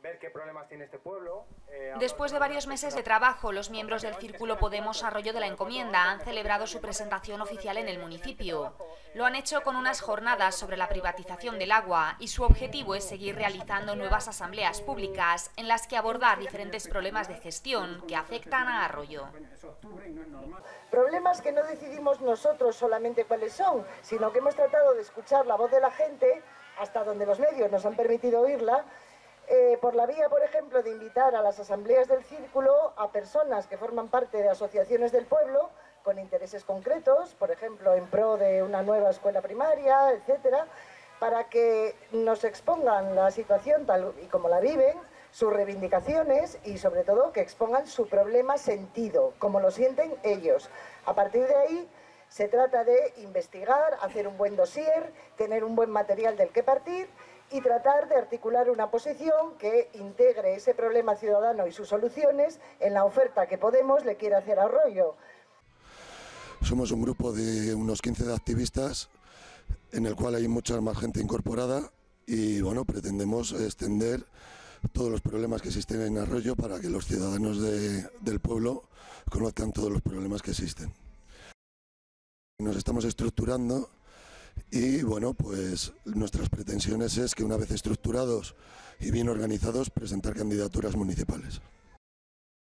ver qué problemas tiene este pueblo. Después de varios meses de trabajo, los miembros del Círculo Podemos Arroyo de la Encomienda han celebrado su presentación oficial en el municipio. Lo han hecho con unas jornadas sobre la privatización del agua y su objetivo es seguir realizando nuevas asambleas públicas en las que abordar diferentes problemas de gestión que afectan a Arroyo. Problemas que no decidimos nosotros solamente cuáles son, sino que hemos tratado de escuchar la voz de la gente hasta donde los medios nos han permitido oírla, por la vía, por ejemplo, de invitar a las asambleas del Círculo a personas que forman parte de asociaciones del pueblo con intereses concretos, por ejemplo, en pro de una nueva escuela primaria, etcétera, para que nos expongan la situación tal y como la viven, sus reivindicaciones y, sobre todo, que expongan su problema sentido, como lo sienten ellos. A partir de ahí, se trata de investigar, hacer un buen dossier, tener un buen material del que partir y tratar de articular una posición que integre ese problema ciudadano y sus soluciones en la oferta que Podemos le quiere hacer a Arroyo. Somos un grupo de unos 15 activistas en el cual hay mucha más gente incorporada y bueno, pretendemos extender todos los problemas que existen en Arroyo para que los ciudadanos del pueblo conozcan todos los problemas que existen. Nos estamos estructurando y bueno, pues nuestras pretensiones es que una vez estructurados y bien organizados presentar candidaturas municipales.